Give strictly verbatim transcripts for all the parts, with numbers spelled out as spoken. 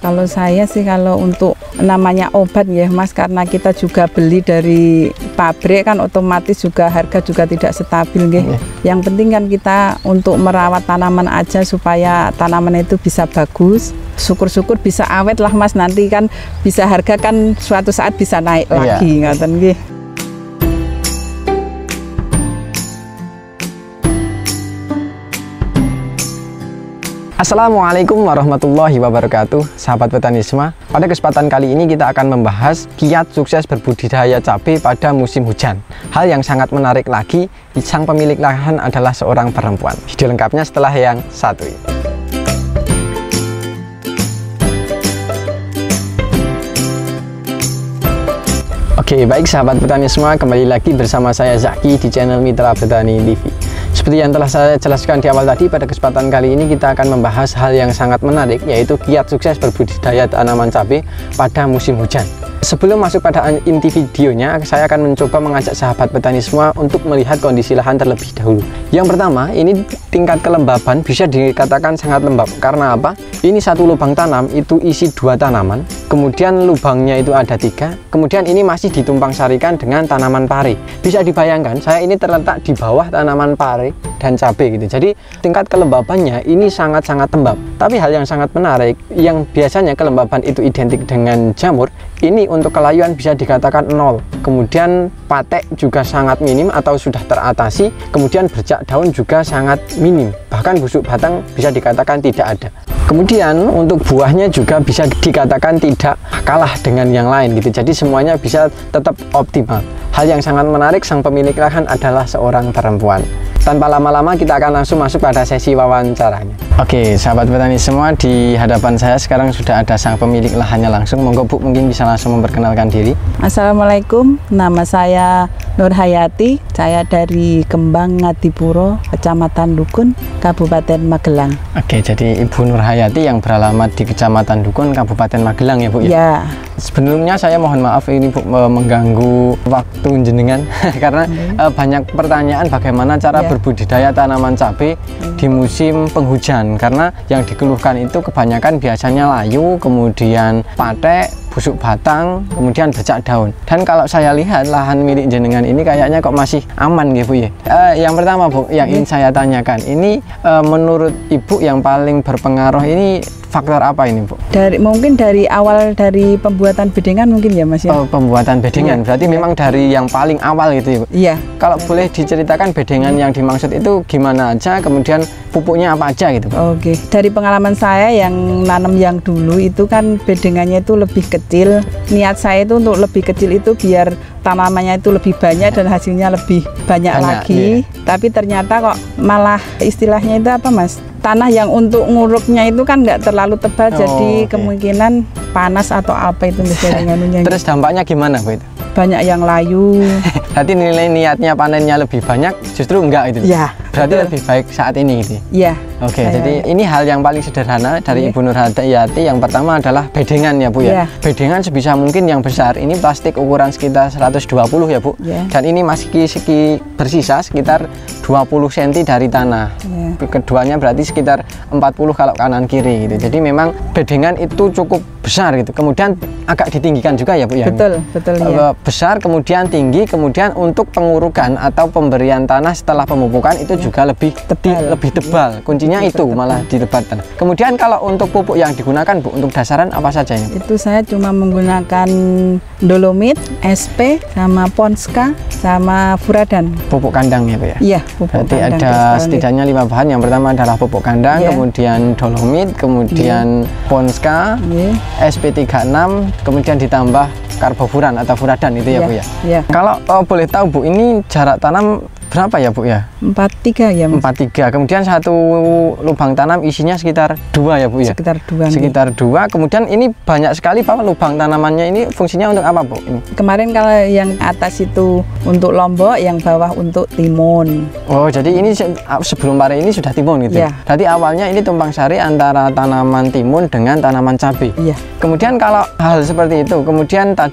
Kalau saya sih kalau untuk namanya obat ya Mas, karena kita juga beli dari pabrik kan otomatis juga harga juga tidak stabil nggih. Yeah. Yang penting kan kita untuk merawat tanaman aja supaya tanaman itu bisa bagus. Syukur-syukur bisa awet lah Mas, nanti kan bisa harga kan suatu saat bisa naik yeah. lagi ngoten nggih. Assalamualaikum warahmatullahi wabarakatuh, sahabat petani semua. Pada kesempatan kali ini kita akan membahas kiat sukses berbudidaya cabai pada musim hujan. Hal yang sangat menarik lagi, sang pemilik lahan adalah seorang perempuan. Video lengkapnya setelah yang satu ini. Oke, baik sahabat petani semua, kembali lagi bersama saya Zaki di channel Mitra Petani T V. Seperti yang telah saya jelaskan di awal tadi, pada kesempatan kali ini kita akan membahas hal yang sangat menarik, yaitu kiat sukses berbudidaya tanaman cabai pada musim hujan. Sebelum masuk pada inti videonya, saya akan mencoba mengajak sahabat petani semua untuk melihat kondisi lahan terlebih dahulu. Yang pertama, ini tingkat kelembaban bisa dikatakan sangat lembab. Karena apa? Ini satu lubang tanam itu isi dua tanaman, kemudian lubangnya itu ada tiga, kemudian ini masih ditumpang sarikan dengan tanaman pare. Bisa dibayangkan, saya ini terletak di bawah tanaman pare dan cabai gitu. Jadi tingkat kelembabannya ini sangat-sangat lembab. Tapi hal yang sangat menarik, yang biasanya kelembaban itu identik dengan jamur, ini untuk kelayuan bisa dikatakan nol. Kemudian patek juga sangat minim atau sudah teratasi. Kemudian bercak daun juga sangat minim. Bahkan busuk batang bisa dikatakan tidak ada. Kemudian untuk buahnya juga bisa dikatakan tidak kalah dengan yang lain gitu. Jadi semuanya bisa tetap optimal. Hal yang sangat menarik, sang pemilik lahan adalah seorang perempuan. Tanpa lama-lama kita akan langsung masuk pada sesi wawancaranya. Oke, sahabat petani semua, di hadapan saya sekarang sudah ada sang pemilik lahannya langsung. Monggo Bu, mungkin bisa langsung memperkenalkan diri. Assalamualaikum, nama saya Nur Hayati. Saya dari Kembang Ngadipuro, Kecamatan Dukun, Kabupaten Magelang. Oke, jadi Ibu Nur Hayati yang beralamat di Kecamatan Dukun, Kabupaten Magelang ya Bu ya? Ya. Sebelumnya saya mohon maaf ini Bu mengganggu waktu jenengan karena hmm. uh, banyak pertanyaan bagaimana cara yeah. berbudidaya tanaman cabai hmm. di musim penghujan, karena yang dikeluhkan itu kebanyakan biasanya layu, kemudian patek, busuk batang, kemudian bercak daun. Dan kalau saya lihat lahan milik jenengan ini kayaknya kok masih aman gitu ya. Uh, yang pertama Bu, yang ingin saya tanyakan, ini uh, menurut Ibu yang paling berpengaruh ini faktor apa ini Bu? Dari mungkin dari awal dari pembuatan bedengan mungkin ya Mas ya. Oh, pembuatan bedengan. Ya. Berarti ya. Memang dari yang paling awal gitu ya Bu? Iya. Kalau ya. Boleh diceritakan bedengan yang dimaksud itu gimana aja, kemudian pupuknya apa aja gitu Bu? Oke. Dari pengalaman saya yang nanam yang dulu itu kan bedengannya itu lebih kecil. Niat saya itu untuk lebih kecil itu biar tanamannya itu lebih banyak dan hasilnya lebih banyak, banyak lagi. Iya. Tapi ternyata kok malah istilahnya itu apa Mas? Tanah yang untuk nguruknya itu kan nggak terlalu tebal, oh, jadi okay. kemungkinan panas atau apa itu misalnya. Terus dampaknya gimana Bu itu? Banyak yang layu. Berarti nilai niatnya panennya lebih banyak, justru enggak itu? Ya. Berarti betul. Lebih baik saat ini gitu? Iya. Oke, okay, jadi ini hal yang paling sederhana dari ya. Ibu Nur Hayati. Yang pertama adalah bedengan ya Bu ya. ya. Bedengan sebisa mungkin yang besar. Ini plastik ukuran sekitar seratus dua puluh ya Bu. Ya. Dan ini masih seki bersisa sekitar dua puluh sentimeter dari tanah. Ya. Keduanya berarti sekitar empat puluh kalau kanan kiri gitu. Jadi memang bedengan itu cukup besar gitu. Kemudian agak ditinggikan juga ya Bu ya. Betul, betul ya. Besar, kemudian tinggi, kemudian untuk pengurukan atau pemberian tanah setelah pemupukan itu ya. Juga lebih tebal. lebih tebal. Kuncinya lebih itu tebal. Malah di debat tanah. Kemudian kalau untuk pupuk yang digunakan Bu, untuk dasaran apa saja ini? Itu saya cuma menggunakan dolomit, S P, sama Ponska, sama Furadan. Pupuk kandang ya Bu ya? Iya, pupuk Berarti kandang. Ada setidaknya lima bahan. Yang pertama adalah pupuk kandang, ya. Kemudian dolomit, kemudian ya. Ponska, ya. S P tiga puluh enam, kemudian ditambah karbofuran atau furadan itu ya, ya Bu ya? Ya. Kalau oh, boleh tahu Bu, ini jarak tanam berapa ya Bu ya? empat tiga ya Mas. empat tiga. Kemudian satu lubang tanam isinya sekitar dua ya Bu ya? Sekitar dua. Sekitar nih. dua. Kemudian ini banyak sekali Pak lubang tanamannya ini fungsinya untuk apa Bu? Ini? Kemarin kalau yang atas itu untuk lombok, yang bawah untuk timun. Oh, jadi ini sebelum pare ini sudah timun gitu ya? Berarti awalnya ini tumpang sari antara tanaman timun dengan tanaman cabai. Iya. Kemudian kalau hal seperti itu, kemudian tadi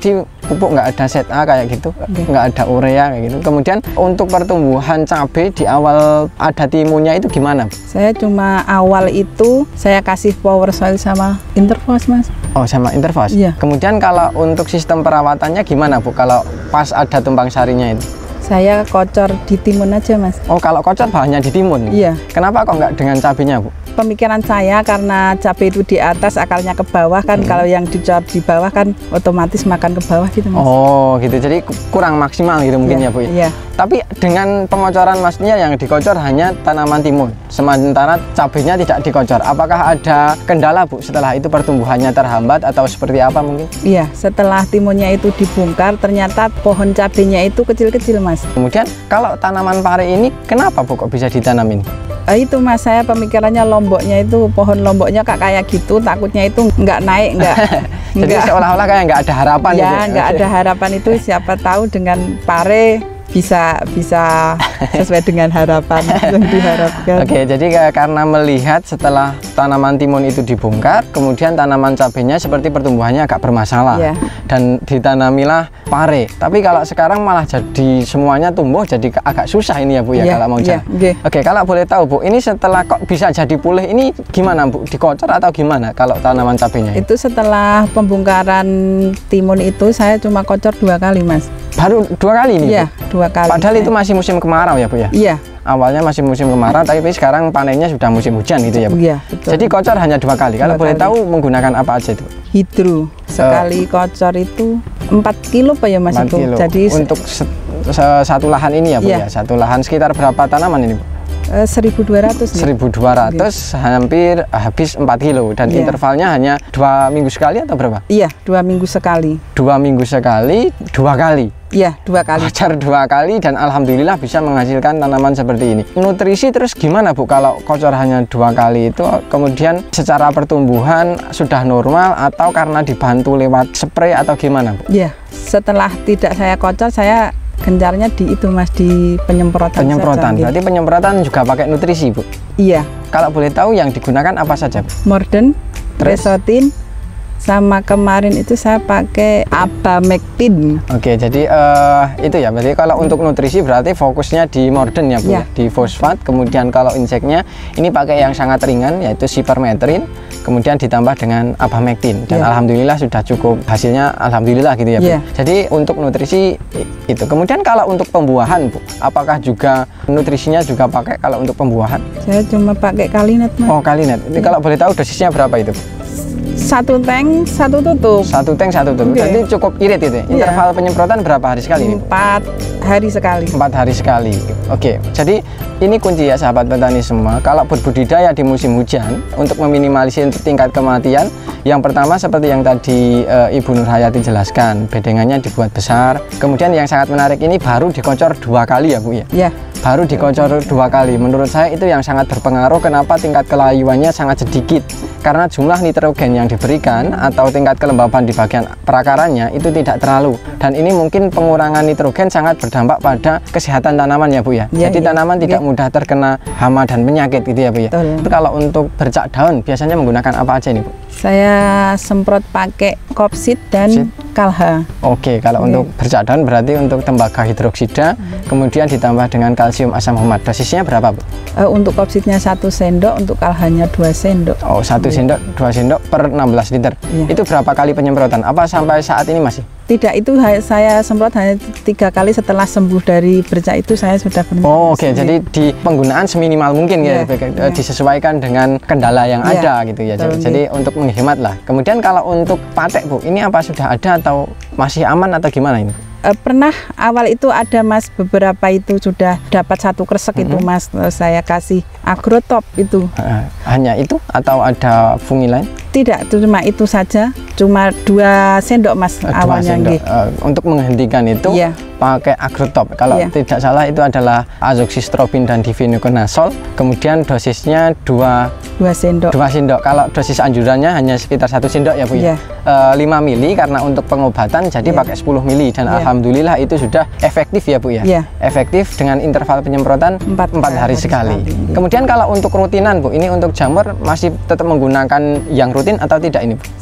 pupuk, nggak ada Z A kayak gitu, Okay. nggak ada urea kayak gitu. Kemudian untuk pertumbuhan cabai di awal ada timunnya itu gimana, Bu? Saya cuma awal itu saya kasih power soil sama Interfos, Mas. Oh, sama Interfos. Iya. Kemudian kalau untuk sistem perawatannya gimana, Bu? Kalau pas ada tumpang sarinya itu? Saya kocor di timun aja, Mas. Oh, kalau kocor bahannya di timun? Iya. Kenapa kok nggak dengan cabenya, Bu? Pemikiran saya karena cabai itu di atas, akarnya ke bawah kan, hmm. kalau yang dicor di bawah kan otomatis makan ke bawah gitu, Mas. Oh, gitu. Jadi kurang maksimal gitu mungkin ya, ya, Bu? Iya. Tapi dengan pengocoran Masnya yang dikocor hanya tanaman timun, sementara cabenya tidak dikocor. Apakah ada kendala, Bu, setelah itu pertumbuhannya terhambat atau seperti apa mungkin? Iya, setelah timunnya itu dibongkar, ternyata pohon cabenya itu kecil-kecil, Mas. Kemudian kalau tanaman pare ini kenapa, Bu, kok bisa ditanamin? Eh, itu, Mas, saya pemikirannya lomboknya itu, pohon lomboknya kak kayak gitu, takutnya itu nggak naik, nggak. Jadi seolah-olah kayak nggak ada harapan ya, gitu. nggak ada harapan itu, siapa tahu dengan pare bisa bisa sesuai dengan harapan yang diharapkan. Oke, jadi karena melihat setelah tanaman timun itu dibongkar, kemudian tanaman cabenya seperti pertumbuhannya agak bermasalah, yeah. dan ditanamilah pare. Tapi kalau sekarang malah jadi semuanya tumbuh, jadi agak susah ini ya, Bu, ya, yeah, kalau mau yeah, jalan. okay. Oke, kalau boleh tahu, Bu, ini setelah kok bisa jadi pulih ini gimana, Bu? Dikocor atau gimana kalau tanaman cabenya? Itu setelah pembongkaran timun itu saya cuma kocor dua kali, Mas. Baru dua kali ini? Iya, dua kali. Padahal saya. itu masih musim kemarau ya, Bu, ya? Iya. Awalnya masih musim kemarau, tapi sekarang panennya sudah musim hujan gitu ya, Bu? Iya, betul. Jadi kocor hanya dua kali. Dua Kalau boleh kali. tahu menggunakan apa aja itu? Hidro. Sekali uh, kocor itu empat kilo Pak ya, Mas, itu. Kilo. Jadi untuk se se satu lahan ini ya, Bu, iya. ya? Satu lahan sekitar berapa tanaman ini, Bu? Uh, seribu dua ratus. seribu dua ratus, hampir habis empat kilo, dan yeah. intervalnya hanya dua minggu sekali atau berapa? Iya, dua minggu sekali. Dua minggu sekali, dua kali. Iya, dua kali. Kocor dua kali dan alhamdulillah bisa menghasilkan tanaman seperti ini. Nutrisi terus gimana, Bu, kalau kocor hanya dua kali itu? Kemudian secara pertumbuhan sudah normal atau karena dibantu lewat spray atau gimana, Bu? Iya, setelah tidak saya kocor, saya gencarnya di itu, Mas, di penyemprotan. Penyemprotan, saja, berarti gitu. Penyemprotan juga pakai nutrisi, Bu? Iya. Kalau boleh tahu yang digunakan apa saja, Bu? Morden, Tresotin, sama kemarin itu saya pakai Abamectin. Oke, jadi uh, itu ya, berarti kalau untuk nutrisi berarti fokusnya di Morden ya, Bu? Ya. Di fosfat. Kemudian kalau inseknya ini pakai yang sangat ringan, yaitu Sipermetrin, kemudian ditambah dengan Abamectin, dan ya. alhamdulillah sudah cukup hasilnya, alhamdulillah gitu ya, Bu? Ya. Jadi untuk nutrisi itu. Kemudian kalau untuk pembuahan, Bu, apakah juga nutrisinya juga pakai kalau untuk pembuahan? Saya cuma pakai Kalinet, Mas. Oh, Kalinet. Ini ya. Kalau boleh tahu dosisnya berapa itu, Bu? Satu tank, satu tutup. Satu tank, satu tutup. Okay. Jadi cukup irit itu. Interval yeah. penyemprotan berapa hari sekali? Empat hari sekali. Empat hari sekali. Oke. Okay. Jadi ini kunci ya, sahabat petani semua. Kalau berbudidaya di musim hujan, untuk meminimalisir tingkat kematian, yang pertama seperti yang tadi e, Ibu Nur Hayati jelaskan, bedengannya dibuat besar. Kemudian yang sangat menarik ini baru dikocor dua kali ya, Bu, ya? Iya. Baru dikocor dua kali. Menurut saya itu yang sangat berpengaruh. Kenapa tingkat kelayuannya sangat sedikit? Karena jumlah nitrogen yang diberikan atau tingkat kelembaban di bagian perakarannya itu tidak terlalu. Dan ini mungkin pengurangan nitrogen sangat berdampak pada kesehatan tanaman ya, Bu, ya. ya Jadi ya. tanaman ya. tidak mudah terkena hama dan penyakit gitu ya, Bu, ya. Itu kalau untuk bercak daun biasanya menggunakan apa aja ini, Bu? Saya semprot pakai Kopsid dan Kopsid. Kalha. Oke, kalau okay. untuk bercak daun berarti untuk tembaga hidroksida, hmm. kemudian ditambah dengan kalsium asam humat. Dosisnya berapa, Bu? Uh, untuk Kopsidnya satu sendok, untuk Kalhanya dua sendok. Oh, satu sendok, dua sendok per enam belas liter. Ya. Itu berapa kali penyemprotan? Apa sampai saat ini masih? Tidak, itu saya semprot hanya tiga kali setelah sembuh dari bercak itu saya sudah penyemprot. Oh, oke. Okay. Jadi di penggunaan seminimal mungkin ya, ya, ya. disesuaikan dengan kendala yang ya. ada gitu ya. Jadi, jadi untuk menghemat lah. Kemudian kalau untuk patek, Bu, ini apa sudah ada atau masih aman atau gimana ini? E, pernah awal itu ada, Mas, beberapa itu sudah dapat satu kresek mm-hmm. itu, Mas, saya kasih Agrotop itu. Hanya itu atau ada fungi lain? Tidak, cuma itu saja, cuma dua sendok, Mas, dua awalnya. Sendok. Uh, untuk menghentikan itu yeah. pakai Agrotop. Kalau yeah. tidak salah itu adalah azoxystrobin dan difenoconazole. Kemudian dosisnya dua dua sendok. Dua sendok. Kalau dosis anjurannya hanya sekitar satu sendok ya, Bu, ya. Yeah. Uh, lima mili karena untuk pengobatan jadi yeah. pakai sepuluh mili dan yeah. alhamdulillah itu sudah efektif ya, Bu, ya. Yeah. Efektif dengan interval penyemprotan empat hari, hari sekali. sekali. Kemudian kalau untuk rutinan, Bu, ini untuk jamur masih tetap menggunakan yang rutin atau tidak ini, Bu?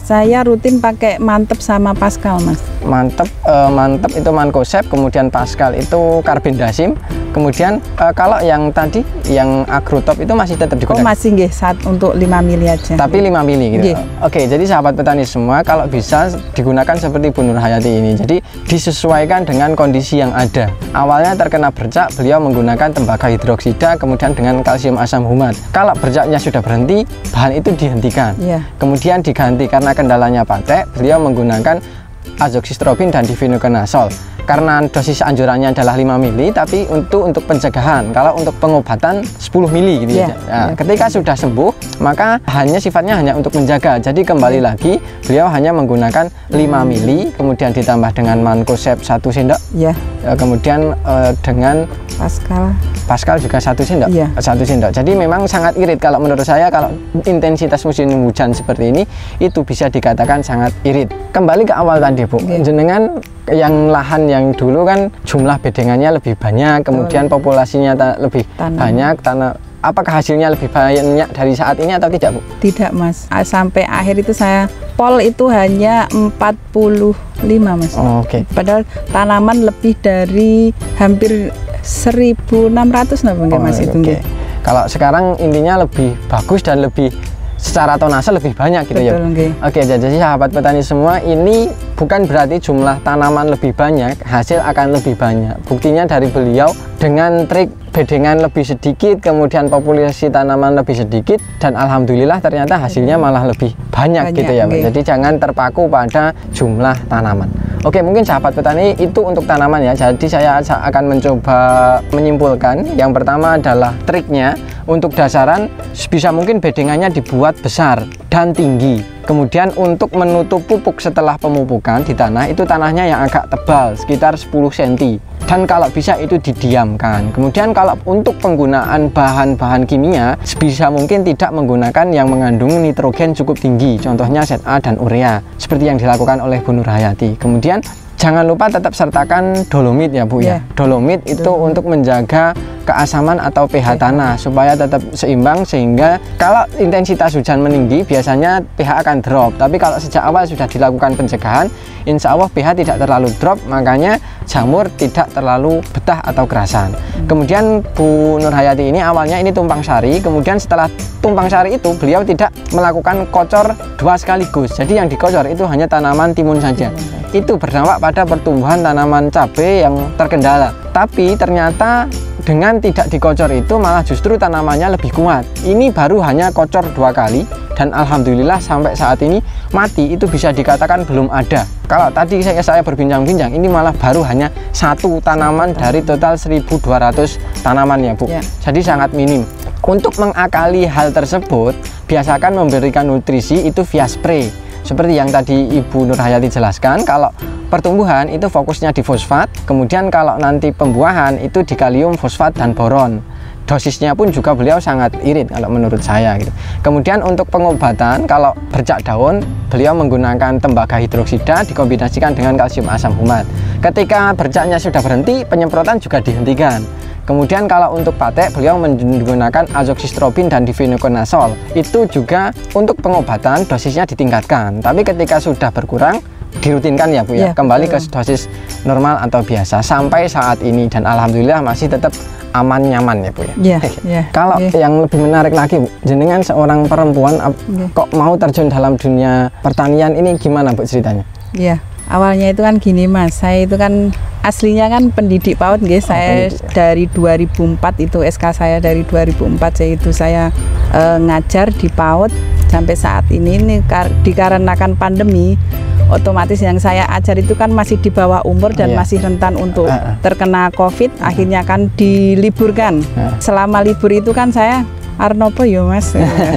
Saya rutin pakai Mantep sama Pascal, Mas. Mantep, uh, Mantep itu Mancozeb, kemudian Pascal itu Carbendazim, kemudian uh, kalau yang tadi yang Agrotop itu masih tetap digunakan? Oh masih nggih, saat untuk lima mili aja. Tapi lima mili gitu. Nggih. Oke, jadi sahabat petani semua kalau bisa digunakan seperti Bu Nurhayati ini. Jadi disesuaikan dengan kondisi yang ada. Awalnya terkena bercak, beliau menggunakan tembaga hidroksida, kemudian dengan kalsium asam humat. Kalau bercaknya sudah berhenti, bahan itu dihentikan. Yeah. Kemudian diganti karena kendalanya patek, beliau menggunakan azoxystrobin dan difenoconazole. Karena dosis anjurannya adalah lima mili, tapi untuk untuk pencegahan. Kalau untuk pengobatan sepuluh mili gitu yeah, ya. Nah, yeah. Ketika sudah sembuh, maka hanya sifatnya hanya untuk menjaga. Jadi kembali yeah. lagi beliau hanya menggunakan lima mili, kemudian ditambah dengan Mancozeb satu sendok. Yeah. Kemudian uh, dengan Pascal Pascal juga satu sendok. Yeah. Satu sendok. Jadi memang sangat irit kalau menurut saya, kalau intensitas musim hujan seperti ini itu bisa dikatakan sangat irit. Kembali ke awal tadi, Bu. Yeah. Jenengan yang lahan yang dulu kan jumlah bedengannya lebih banyak, kemudian oh. populasinya lebih tanam. banyak, tanah. Apakah hasilnya lebih banyak dari saat ini atau tidak, Bu? Tidak, Mas. Sampai akhir itu saya pol itu hanya empat puluh lima, Mas. Oh, Oke. Okay. Padahal tanaman lebih dari hampir seribu enam ratus nah, oh, Mas itu. Okay. Kalau sekarang intinya lebih bagus dan lebih secara tonase lebih banyak gitu. Betul, ya. Okay. Oke, jadi sahabat petani semua, ini bukan berarti jumlah tanaman lebih banyak, hasil akan lebih banyak. Buktinya dari beliau dengan trik bedengan lebih sedikit, kemudian populasi tanaman lebih sedikit, dan alhamdulillah ternyata hasilnya malah lebih banyak, banyak gitu ya. Okay. Jadi jangan terpaku pada jumlah tanaman. Oke, mungkin sahabat petani itu untuk tanaman ya. Jadi saya akan mencoba menyimpulkan. Yang pertama adalah triknya untuk dasaran sebisa mungkin bedengannya dibuat besar dan tinggi. Kemudian untuk menutup pupuk setelah pemupukan di tanah, itu tanahnya yang agak tebal sekitar sepuluh sentimeter. Dan kalau bisa itu didiamkan. Kemudian kalau untuk penggunaan bahan-bahan kimia, sebisa mungkin tidak menggunakan yang mengandung nitrogen cukup tinggi. Contohnya Z A dan urea, seperti yang dilakukan oleh Bu Nurhayati. Kemudian jangan lupa tetap sertakan dolomit ya, Bu yeah. ya. Dolomit itu dolomit. Untuk menjaga keasaman atau pH tanah supaya tetap seimbang, sehingga kalau intensitas hujan meninggi biasanya pH akan drop. Tapi kalau sejak awal sudah dilakukan pencegahan, insya Allah pH tidak terlalu drop, makanya jamur tidak terlalu betah atau kerasan. Hmm. Kemudian Bu Nurhayati ini awalnya ini tumpang sari, kemudian setelah tumpang sari itu beliau tidak melakukan kocor dua sekaligus. Jadi yang dikocor itu hanya tanaman timun saja. Hmm. Itu berdampak pada pertumbuhan tanaman cabai yang terkendala. Tapi ternyata dengan tidak dikocor itu malah justru tanamannya lebih kuat. Ini baru hanya kocor dua kali, dan alhamdulillah sampai saat ini mati itu bisa dikatakan belum ada. Kalau tadi saya, saya berbincang-bincang, ini malah baru hanya satu tanaman dari total seribu dua ratus tanaman ya, Bu. Ya. Jadi sangat minim. Untuk mengakali hal tersebut, biasakan memberikan nutrisi itu via spray. Seperti yang tadi Ibu Nurhayati jelaskan, kalau pertumbuhan itu fokusnya di fosfat, kemudian kalau nanti pembuahan itu di kalium, fosfat, dan boron. Dosisnya pun juga beliau sangat irit kalau menurut saya gitu. Kemudian untuk pengobatan, kalau bercak daun, beliau menggunakan tembaga hidroksida dikombinasikan dengan kalsium asam humat. Ketika bercaknya sudah berhenti, penyemprotan juga dihentikan. Kemudian kalau untuk patek, beliau menggunakan azoxystrobin dan difenoconazole. Itu juga untuk pengobatan dosisnya ditingkatkan. Tapi ketika sudah berkurang, dirutinkan ya, Bu ya, ya kembali betul. Ke dosis normal atau biasa sampai saat ini, dan alhamdulillah masih tetap aman nyaman ya, Bu ya. Ya, ya Kalau ya. Yang lebih menarik lagi, Bu, jenengan seorang perempuan ya. Kok mau terjun dalam dunia pertanian ini, gimana, Bu, ceritanya? Iya. Awalnya itu kan gini, Mas, saya itu kan aslinya kan pendidik PAUD, guys. Oh, saya pendidik. Dari dua ribu empat itu S K saya dari dua ribu empat, saya itu saya e, ngajar di PAUD sampai saat ini. Ini kar dikarenakan pandemi, otomatis yang saya ajar itu kan masih di bawah umur dan oh, iya. masih rentan untuk uh, uh. terkena COVID. Uh. Akhirnya kan diliburkan. Uh. Selama libur itu kan saya Arnopo yo, Mas,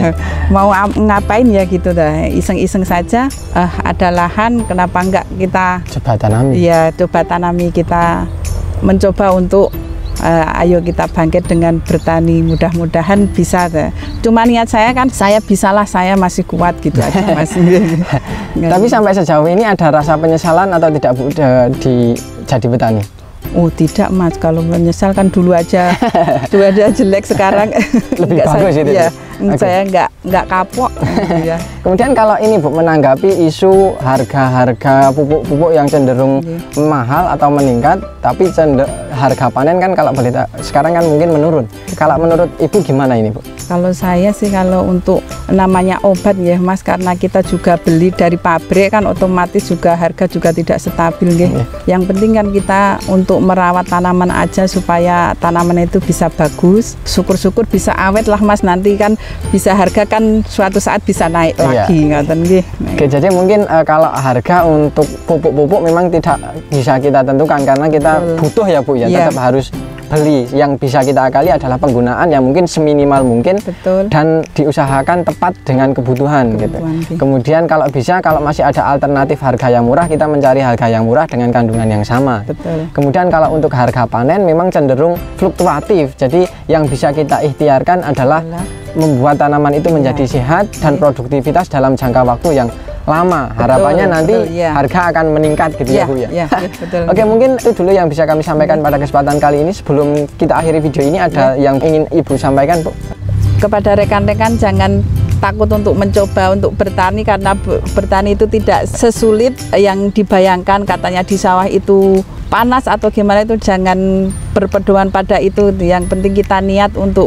mau ngapain ya gitu dah, iseng-iseng saja. Uh, ada lahan, kenapa enggak kita coba tanami? Ya, coba tanami, kita mencoba untuk uh, ayo kita bangkit dengan bertani, mudah-mudahan bisa deh. Cuma niat saya kan, saya bisalah, saya masih kuat gitu aja, Mas. Tapi sampai sejauh ini ada rasa penyesalan atau tidak, Bu, di jadi petani? Oh tidak Mas, kalau menyesal kan dulu aja, dulu aja jelek, sekarang lebih enggak, bagus saya, itu. Ya, okay. saya nggak nggak kapok. Ya. Kemudian kalau ini Bu menanggapi isu harga-harga pupuk-pupuk yang cenderung okay. mahal atau meningkat, tapi cender harga panen kan kalau berita sekarang kan mungkin menurun. Kalau menurut Ibu gimana ini Bu? Kalau saya sih kalau untuk namanya obat ya Mas, karena kita juga beli dari pabrik kan otomatis juga harga juga tidak stabil nggih. Okay. Yang penting kan kita untuk merawat tanaman aja supaya tanaman itu bisa bagus, syukur-syukur bisa awet lah Mas, nanti kan bisa harga kan suatu saat bisa naik iya. lagi ngoten nggih. Oke, jadi mungkin uh, kalau harga untuk pupuk-pupuk memang tidak bisa kita tentukan karena kita Betul. butuh ya Bu ya, yeah. tetap harus beli. Yang bisa kita akali adalah penggunaan yang mungkin seminimal mungkin. Betul. Dan diusahakan tepat dengan kebutuhan, kebutuhan gitu. Kemudian kalau bisa, kalau masih ada alternatif harga yang murah, kita mencari harga yang murah dengan kandungan yang sama. Betul. Kemudian kalau untuk harga panen memang cenderung fluktuatif. Jadi yang bisa kita ikhtiarkan adalah Alah. membuat tanaman itu menjadi ya. sehat dan produktivitas dalam jangka waktu yang lama. Harapannya betul, nanti betul, ya. harga akan meningkat gitu ya, ya Bu ya. ya, ya betul. Oke, mungkin itu dulu yang bisa kami sampaikan pada kesempatan kali ini. Sebelum kita akhiri video ini, ada ya. yang ingin Ibu sampaikan Bu? Kepada rekan-rekan jangan takut untuk mencoba untuk bertani, karena bertani itu tidak sesulit yang dibayangkan. Katanya di sawah itu panas atau gimana, itu jangan berpedoman pada itu. Yang penting kita niat untuk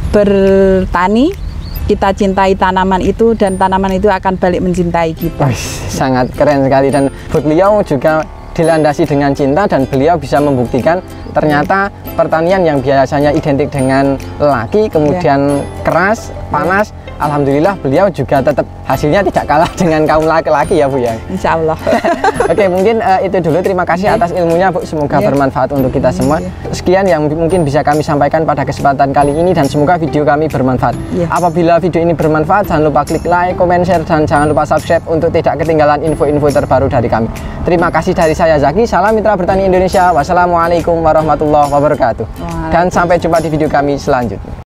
bertani, kita cintai tanaman itu, dan tanaman itu akan balik mencintai kita. Oh, sangat keren sekali, dan beliau juga dilandasi dengan cinta, dan beliau bisa membuktikan ternyata pertanian yang biasanya identik dengan lelaki kemudian ya. keras, panas, alhamdulillah beliau juga tetap hasilnya tidak kalah dengan kaum laki-laki ya Bu ya. Insya Allah. Oke, mungkin uh, itu dulu. Terima kasih ya. atas ilmunya Bu, semoga ya. bermanfaat untuk kita semua. Ya. Sekian yang mungkin bisa kami sampaikan pada kesempatan kali ini, dan semoga video kami bermanfaat. Ya. Apabila video ini bermanfaat, jangan lupa klik like, comment, share, dan jangan lupa subscribe untuk tidak ketinggalan info-info terbaru dari kami. Terima kasih dari saya Zaki, salam Mitra Bertani Indonesia. Wassalamualaikum warahmatullahi wabarakatuh. Dan sampai jumpa di video kami selanjutnya.